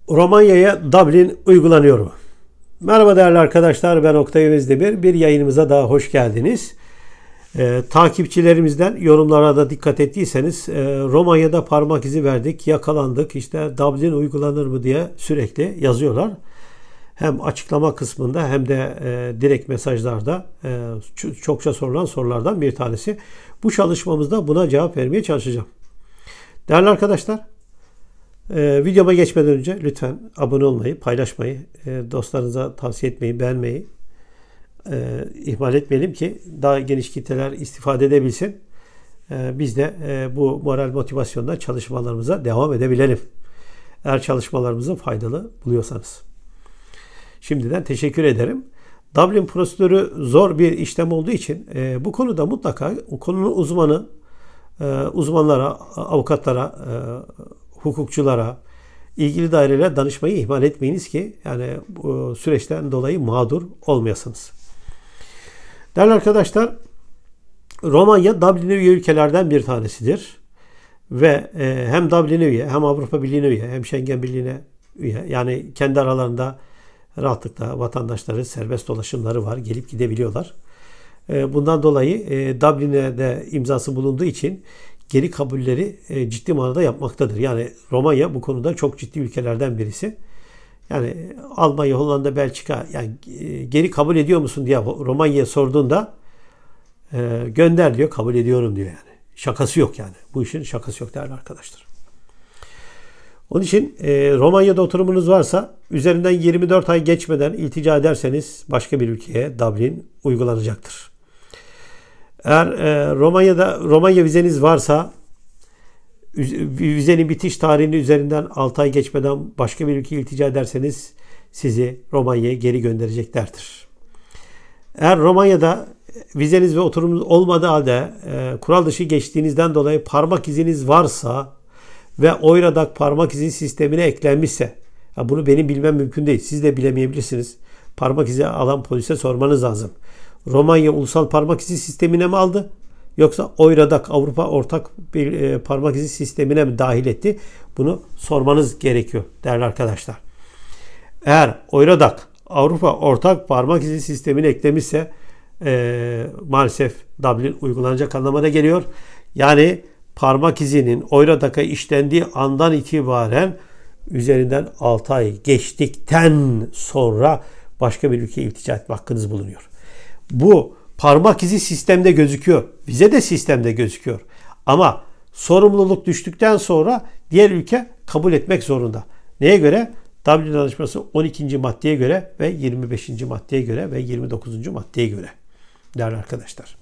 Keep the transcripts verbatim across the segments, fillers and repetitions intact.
Romanya'ya Dublin uygulanıyor mu? Merhaba değerli arkadaşlar, ben Oktay Özdemir. Bir yayınımıza daha hoş geldiniz. Ee, takipçilerimizden yorumlara da dikkat ettiyseniz e, Romanya'da parmak izi verdik, yakalandık, işte Dublin uygulanır mı diye sürekli yazıyorlar. Hem açıklama kısmında hem de e, direkt mesajlarda e, çokça sorulan sorulardan bir tanesi. Bu çalışmamızda buna cevap vermeye çalışacağım. Değerli arkadaşlar, Ee, videoma geçmeden önce lütfen abone olmayı, paylaşmayı, e, dostlarınıza tavsiye etmeyi, beğenmeyi e, ihmal etmeyelim ki daha geniş kitleler istifade edebilsin. E, biz de e, bu moral motivasyonla çalışmalarımıza devam edebilelim. Eğer çalışmalarımızı faydalı buluyorsanız. Şimdiden teşekkür ederim. Dublin prosedürü zor bir işlem olduğu için e, bu konuda mutlaka konunun uzmanı, e, uzmanlara, avukatlara, e, hukukçulara, ilgili dairelere danışmayı ihmal etmeyiniz ki yani bu süreçten dolayı mağdur olmayasınız. Değerli arkadaşlar, Romanya Dublin'e üye ülkelerden bir tanesidir. Ve e, hem Dublin'e üye, hem Avrupa Birliği'ne üye, hem Schengen Birliği'ne üye. Yani kendi aralarında rahatlıkla vatandaşları serbest dolaşımları var. Gelip gidebiliyorlar. E, bundan dolayı e, Dublin'e de imzası bulunduğu için geri kabulleri e, ciddi manada yapmaktadır. Yani Romanya bu konuda çok ciddi ülkelerden birisi. Yani Almanya, Hollanda, Belçika yani e, geri kabul ediyor musun diye Romanya'ya sorduğunda e, gönder diyor, kabul ediyorum diyor yani. Şakası yok yani. Bu işin şakası yok değerli arkadaşlar. Onun için e, Romanya'da oturumunuz varsa üzerinden yirmi dört ay geçmeden iltica ederseniz başka bir ülkeye Dublin uygulanacaktır. Eğer e, Romanya'da Romanya vizeniz varsa vizenin bitiş tarihinin üzerinden altı ay geçmeden başka bir ülkeye iltica ederseniz sizi Romanya'ya geri göndereceklerdir. Eğer Romanya'da vizeniz ve oturumunuz olmadığı halde e, kural dışı geçtiğinizden dolayı parmak iziniz varsa ve Oyradak parmak izi sistemine eklenmişse, ya bunu benim bilmem mümkün değil. Siz de bilemeyebilirsiniz. Parmak izi alan polise sormanız lazım. Romanya ulusal parmak izi sistemine mi aldı? Yoksa Oyradak Avrupa ortak bir e, parmak izi sistemine mi dahil etti? Bunu sormanız gerekiyor değerli arkadaşlar. Eğer Oyradak Avrupa ortak parmak izi sistemine eklemişse e, maalesef Dublin uygulanacak anlamına geliyor. Yani parmak izinin Oyradak'a işlendiği andan itibaren üzerinden altı ay geçtikten sonra başka bir ülkeye iltica etme hakkınız bulunuyor. Bu parmak izi sistemde gözüküyor. Vize de sistemde gözüküyor. Ama sorumluluk düştükten sonra diğer ülke kabul etmek zorunda. Neye göre? Dublin Anlaşması on ikinci maddeye göre ve yirmi beşinci maddeye göre ve yirmi dokuzuncu maddeye göre. Değerli arkadaşlar.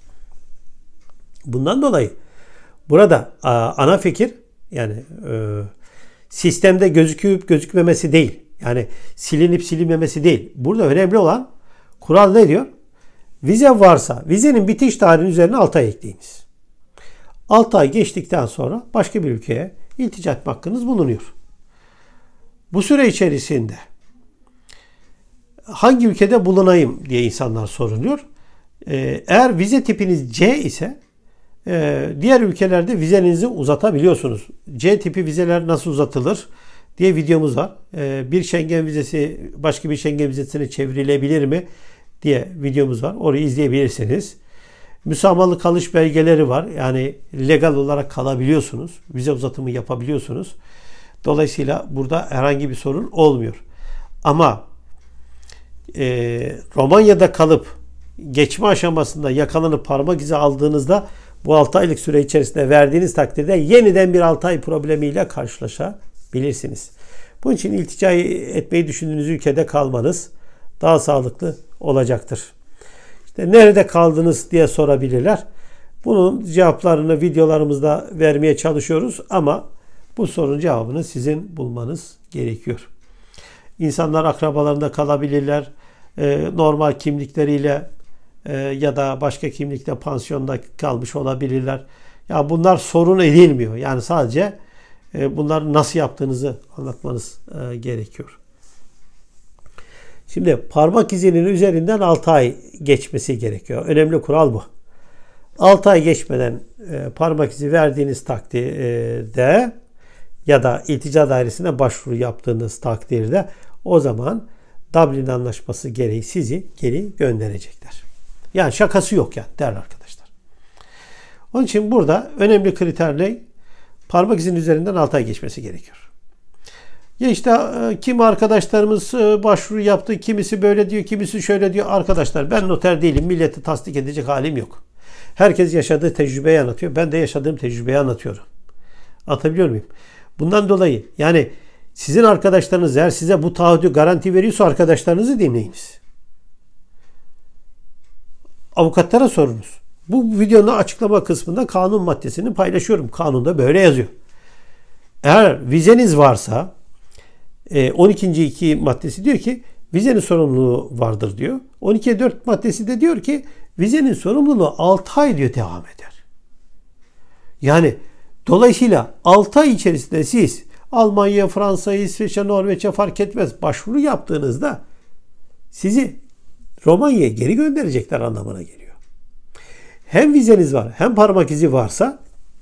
Bundan dolayı burada ana fikir yani e, sistemde gözüküp gözükmemesi değil. Yani silinip silinmemesi değil. Burada önemli olan kural ne diyor? Vize varsa vizenin bitiş tarihinin üzerine altı ay ekleyiniz. altı ay geçtikten sonra başka bir ülkeye iltica etme hakkınız bulunuyor. Bu süre içerisinde hangi ülkede bulunayım diye insanlar sorunuyor. Eğer vize tipiniz C ise diğer ülkelerde vizenizi uzatabiliyorsunuz. C tipi vizeler nasıl uzatılır diye videomuz var. Bir Schengen vizesi başka bir Schengen vizesine çevrilebilir mi diye videomuz var. Orayı izleyebilirsiniz. Müsamahalı kalış belgeleri var. Yani legal olarak kalabiliyorsunuz. Vize uzatımı yapabiliyorsunuz. Dolayısıyla burada herhangi bir sorun olmuyor. Ama e, Romanya'da kalıp geçme aşamasında yakalanıp parmak izi aldığınızda bu altı aylık süre içerisinde verdiğiniz takdirde yeniden bir altı ay problemiyle karşılaşabilirsiniz. Bunun için iltica etmeyi düşündüğünüz ülkede kalmanız daha sağlıklı olacaktır. İşte nerede kaldınız diye sorabilirler. Bunun cevaplarını videolarımızda vermeye çalışıyoruz ama bu sorunun cevabını sizin bulmanız gerekiyor. İnsanlar akrabalarında kalabilirler. Ee, normal kimlikleriyle e, ya da başka kimlikle pansiyonda kalmış olabilirler. Ya bunlar sorun edilmiyor. Yani sadece e, bunları nasıl yaptığınızı anlatmanız e, gerekiyor. Şimdi parmak izinin üzerinden altı ay geçmesi gerekiyor. Önemli kural bu. altı ay geçmeden e, parmak izi verdiğiniz takdirde ya da iltica dairesine başvuru yaptığınız takdirde o zaman Dublin Anlaşması gereği sizi geri gönderecekler. Yani şakası yok yani değerli arkadaşlar. Onun için burada önemli kriterle parmak izinin üzerinden altı ay geçmesi gerekiyor. Ya işte kimi arkadaşlarımız başvuru yaptı, kimisi böyle diyor, kimisi şöyle diyor. Arkadaşlar ben noter değilim, milleti tasdik edecek halim yok. Herkes yaşadığı tecrübeyi anlatıyor. Ben de yaşadığım tecrübeyi anlatıyorum. Anlatabiliyor muyum? Bundan dolayı yani sizin arkadaşlarınız eğer size bu taahhüdü garanti veriyorsa arkadaşlarınızı dinleyiniz. Avukatlara sorunuz. Bu videonun açıklama kısmında kanun maddesini paylaşıyorum. Kanunda böyle yazıyor. Eğer vizeniz varsa on ikinci iki maddesi diyor ki vizenin sorumluluğu vardır diyor. on ikiye dört maddesi de diyor ki vizenin sorumluluğu altı ay diyor devam eder. Yani dolayısıyla altı ay içerisinde siz Almanya, Fransa, İsveç'e, Norveç'e fark etmez başvuru yaptığınızda sizi Romanya'ya geri gönderecekler anlamına geliyor. Hem vizeniz var hem parmak izi varsa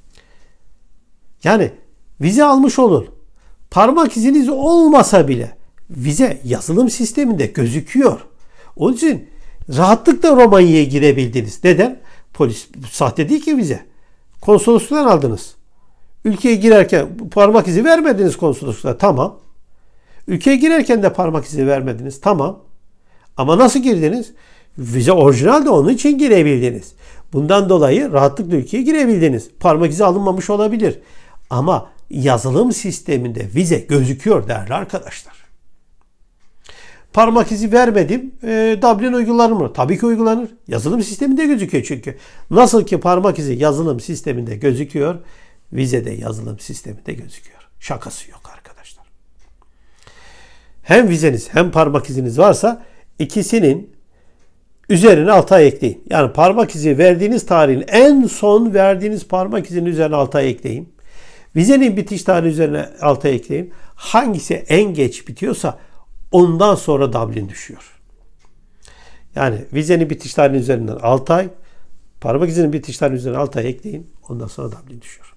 yani vize almış olun. Parmak iziniz olmasa bile vize yazılım sisteminde gözüküyor. Onun için rahatlıkla Romanya'ya girebildiniz. Neden? Polis sahte değil ki vize. Konsolosluktan aldınız. Ülkeye girerken parmak izi vermediniz konsoloslukta. Tamam. Ülkeye girerken de parmak izi vermediniz. Tamam. Ama nasıl girdiniz? Vize orijinal de onun için girebildiniz. Bundan dolayı rahatlıkla ülkeye girebildiniz. Parmak izi alınmamış olabilir. Ama yazılım sisteminde vize gözüküyor değerli arkadaşlar. Parmak izi vermedim. E, Dublin uygulanır mı? Tabii ki uygulanır. Yazılım sisteminde gözüküyor çünkü. Nasıl ki parmak izi yazılım sisteminde gözüküyor, vize de yazılım sisteminde gözüküyor. Şakası yok arkadaşlar. Hem vizeniz hem parmak iziniz varsa ikisinin üzerine altı ay ekleyin. Yani parmak izi verdiğiniz tarihin en son verdiğiniz parmak izinin üzerine altı ay ekleyin. Vizenin bitiş tarihi üzerine altı ay ekleyin. Hangisi en geç bitiyorsa ondan sonra Dublin düşüyor. Yani vizenin bitiş tarihinin üzerinden altı ay, parmak izinin bitiş tarihinin üzerine altı ay ekleyin. Ondan sonra Dublin düşüyor.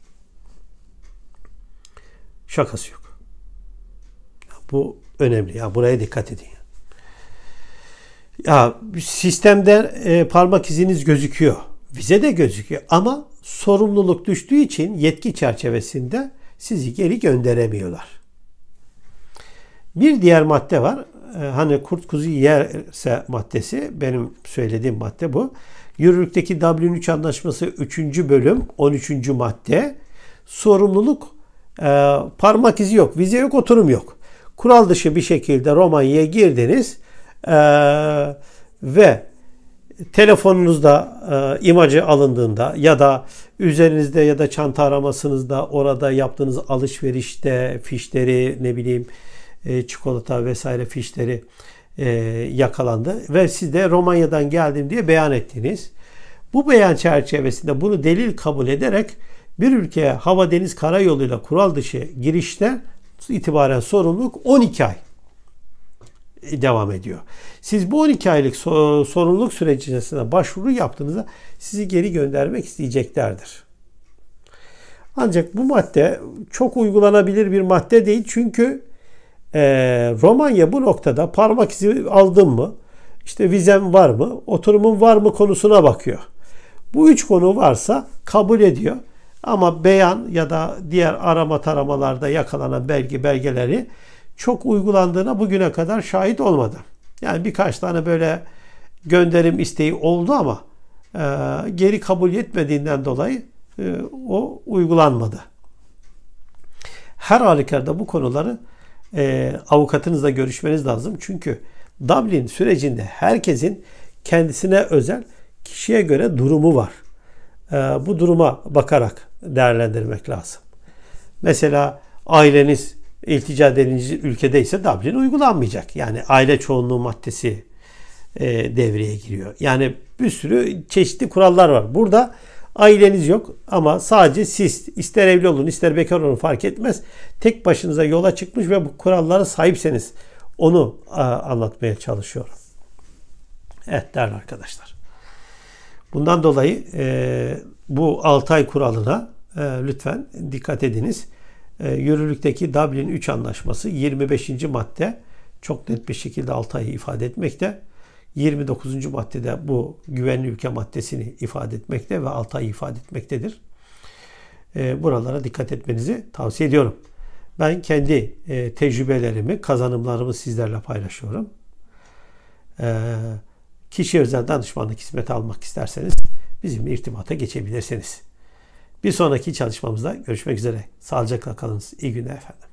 Şakası yok. Bu önemli. Ya buraya dikkat edin. Ya sistemde e, parmak iziniz gözüküyor. Vize de gözüküyor ama sorumluluk düştüğü için yetki çerçevesinde sizi geri gönderemiyorlar. Bir diğer madde var. Ee, hani kurt kuzu yerse maddesi. Benim söylediğim madde bu. Yürürlükteki Dublin üç Anlaşması üçüncü bölüm on üçüncü madde. Sorumluluk e, parmak izi yok. Vize yok, oturum yok. Kural dışı bir şekilde Romanya'ya girdiniz e, ve telefonunuzda e, imajı alındığında ya da üzerinizde ya da çanta aramasınızda orada yaptığınız alışverişte fişleri ne bileyim e, çikolata vesaire fişleri e, yakalandı ve siz de Romanya'dan geldim diye beyan ettiniz. Bu beyan çerçevesinde bunu delil kabul ederek bir ülkeye hava deniz karayoluyla kural dışı girişte itibaren sorumluluk on iki ay devam ediyor. Siz bu on iki aylık sorumluluk süreci içerisinde başvuru yaptığınızda sizi geri göndermek isteyeceklerdir. Ancak bu madde çok uygulanabilir bir madde değil. Çünkü e, Romanya bu noktada parmak izi aldın mı, işte vizem var mı, oturumun var mı konusuna bakıyor. Bu üç konu varsa kabul ediyor. Ama beyan ya da diğer arama taramalarda yakalanan belge belgeleri çok uygulandığına bugüne kadar şahit olmadı. Yani birkaç tane böyle gönderim isteği oldu ama e, geri kabul etmediğinden dolayı e, o uygulanmadı. Her halükarda bu konuları e, avukatınızla görüşmeniz lazım. Çünkü Dublin sürecinde herkesin kendisine özel kişiye göre durumu var. E, bu duruma bakarak değerlendirmek lazım. Mesela aileniz iltica edildiğiniz ülkedeyse Dublin uygulanmayacak. Yani aile çoğunluğu maddesi e, devreye giriyor. Yani bir sürü çeşitli kurallar var. Burada aileniz yok ama sadece siz ister evli olun ister bekar olun fark etmez. Tek başınıza yola çıkmış ve bu kurallara sahipseniz onu a, anlatmaya çalışıyorum. Evet değerli arkadaşlar. Bundan dolayı e, bu altı ay kuralına e, lütfen dikkat ediniz. e, yürürlükteki Dublin üç Anlaşması yirmi beşinci madde çok net bir şekilde altı ayı ifade etmekte. yirmi dokuzuncu maddede bu güvenli ülke maddesini ifade etmekte ve altı ayı ifade etmektedir. E, buralara dikkat etmenizi tavsiye ediyorum. Ben kendi e, tecrübelerimi, kazanımlarımı sizlerle paylaşıyorum. E, kişi özel danışmanlık hizmeti almak isterseniz bizimle irtibata geçebilirsiniz. Bir sonraki çalışmamızda görüşmek üzere. Sağlıcakla kalınız. İyi günler efendim.